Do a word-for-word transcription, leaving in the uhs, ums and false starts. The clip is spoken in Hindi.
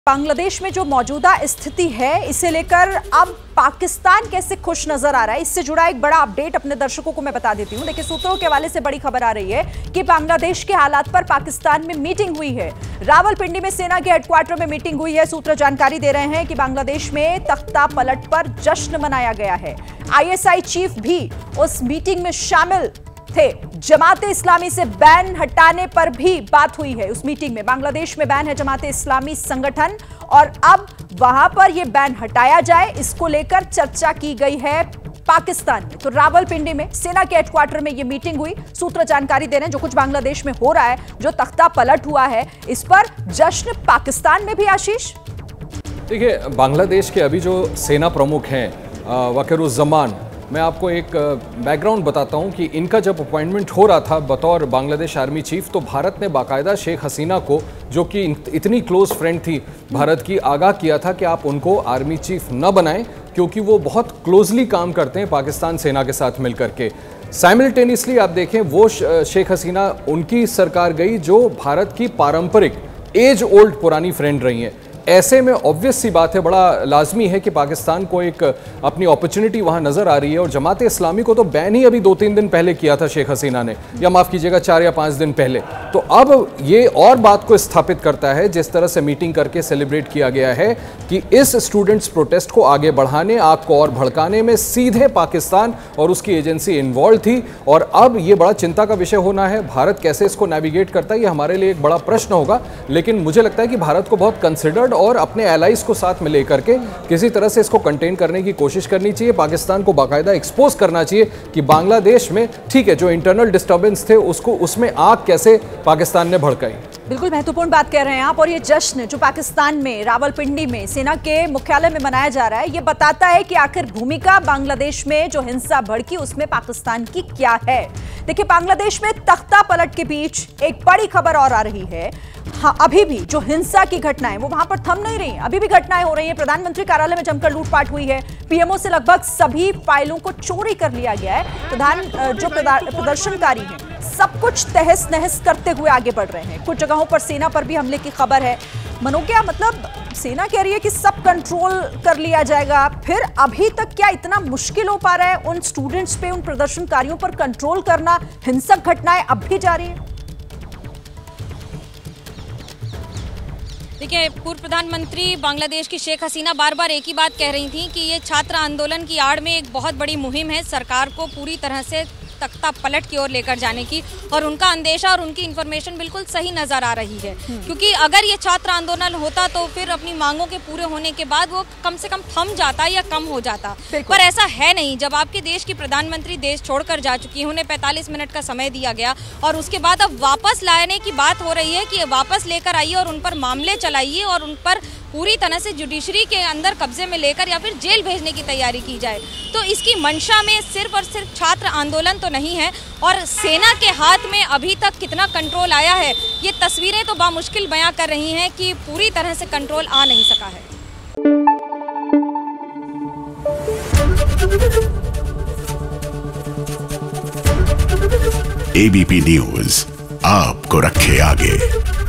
बांग्लादेश में जो मौजूदा स्थिति है इसे लेकर अब पाकिस्तान कैसे खुश नजर आ रहा है, इससे जुड़ा एक बड़ा अपडेट अपने दर्शकों को मैं बता देती हूं। देखिए, सूत्रों के हवाले से बड़ी खबर आ रही है कि बांग्लादेश के हालात पर पाकिस्तान में मीटिंग हुई है। रावलपिंडी में सेना के हेडक्वार्टर में मीटिंग हुई है। सूत्र जानकारी दे रहे हैं कि बांग्लादेश में तख्ता पलट पर जश्न मनाया गया है। आईएसआई चीफ भी उस मीटिंग में शामिल थे। जमाते इस्लामी से बैन हटाने पर भी बात हुई है उस मीटिंग में। बांग्लादेश में बैन है जमाते इस्लामी संगठन और अब वहां पर यह बैन हटाया जाए, इसको लेकर चर्चा की गई है पाकिस्तान में। तो रावलपिंडी में सेना के हेडक्वार्टर में यह मीटिंग हुई। सूत्र जानकारी दे रहे हैं जो कुछ बांग्लादेश में हो रहा है, जो तख्ता पलट हुआ है, इस पर जश्न पाकिस्तान में भी। आशीष, देखिए, बांग्लादेश के अभी जो सेना प्रमुख हैं वकीरुज़्ज़मान, मैं आपको एक बैकग्राउंड बताता हूं कि इनका जब अपॉइंटमेंट हो रहा था बतौर बांग्लादेश आर्मी चीफ, तो भारत ने बाकायदा शेख हसीना को, जो कि इतनी क्लोज फ्रेंड थी भारत की, आगाह किया था कि आप उनको आर्मी चीफ न बनाएं क्योंकि वो बहुत क्लोजली काम करते हैं पाकिस्तान सेना के साथ मिलकर के। साइमल्टेनियसली आप देखें, वो शेख हसीना उनकी सरकार गई जो भारत की पारंपरिक एज ओल्ड पुरानी फ्रेंड रही हैं। ऐसे में ऑब्वियस सी बात है, बड़ा लाजमी है कि पाकिस्तान को एक अपनी अपॉर्चुनिटी वहां नजर आ रही है। और जमाते इस्लामी को तो बैन ही अभी दो तीन दिन पहले किया था शेख हसीना ने, या माफ कीजिएगा चार या पांच दिन पहले। तो अब ये और बात को स्थापित करता है, जिस तरह से मीटिंग करके सेलिब्रेट किया गया है, कि इस स्टूडेंट्स प्रोटेस्ट को आगे बढ़ाने, आग को और भड़काने में सीधे पाकिस्तान और उसकी एजेंसी इन्वॉल्व थी। और अब ये बड़ा चिंता का विषय होना है। भारत कैसे इसको नेविगेट करता है, ये हमारे लिए एक बड़ा प्रश्न होगा। लेकिन मुझे लगता है कि भारत को बहुत कंसिडर्ड और अपने एलाइज को साथ में लेकर के किसी तरह से इसको कंटेन करने की कोशिश करनी चाहिए। पाकिस्तान को बाकायदा एक्सपोज करना चाहिए कि बांग्लादेश में, ठीक है, जो इंटरनल डिस्टर्बेंस थे उसको, उसमें आग कैसे पाकिस्तान ने भड़काई। बिल्कुल महत्वपूर्ण बात कह रहे हैं आप। और ये जश्न जो पाकिस्तान में रावलपिंडी में सेना के मुख्यालय में मनाया जा रहा है, ये बताता है कि आखिर भूमिका बांग्लादेश में जो हिंसा भड़की उसमें पाकिस्तान की क्या है। देखिए, बांग्लादेश में तख्ता पलट के बीच एक बड़ी खबर और आ रही है। हाँ, अभी भी जो हिंसा की घटनाएं वो वहां पर थम नहीं रही, अभी भी घटनाएं हो रही हैं। प्रधानमंत्री कार्यालय में जमकर लूटपाट हुई है। पीएमओ से लगभग सभी फाइलों को चोरी कर लिया गया है। प्रधान जो प्रदर्शनकारी हैं सब कुछ तहस नहस करते हुए आगे बढ़ रहे हैं। कुछ जगहों पर सेना पर भी हमले की खबर है। मनोज्ञा, मतलब सेना कह रही है कि सब कंट्रोल कर लिया जाएगा, फिर अभी तक क्या इतना मुश्किल हो पा रहा है उन स्टूडेंट्स पे, उन प्रदर्शनकारियों पर कंट्रोल करना? हिंसक घटनाएं अब भी जारी है। देखिए, पूर्व प्रधानमंत्री बांग्लादेश की शेख हसीना बार बार एक ही बात कह रही थी कि ये छात्र आंदोलन की आड़ में एक बहुत बड़ी मुहिम है सरकार को पूरी तरह से तख्ता पलट की ओर लेकर जाने की। और उनका अंदेशा और उनकी इंफॉर्मेशन बिल्कुल सही नजर आ रही है, क्योंकि अगर ये छात्र आंदोलन होता तो फिर अपनी मांगों के पूरे होने के बाद वो कम से कम थम जाता या कम हो जाता, पर ऐसा है नहीं। जब आपके देश की प्रधानमंत्री देश छोड़कर जा चुकी है, उन्हें पैंतालीस मिनट का समय दिया गया और उसके बाद अब वापस लाने की बात हो रही है कि वापस लेकर आइए और उन पर मामले चलाइए और उन पर पूरी तरह से जुडिशरी के अंदर कब्जे में लेकर या फिर जेल भेजने की तैयारी की जाए। तो इसकी मंशा में सिर्फ और सिर्फ छात्र आंदोलन तो नहीं है, और सेना के हाथ में अभी तक कितना कंट्रोल आया है, ये तस्वीरें तो बामुश्किल बयां कर रही हैं कि पूरी तरह से कंट्रोल आ नहीं सका है। एबीपी न्यूज आपको रखे आगे।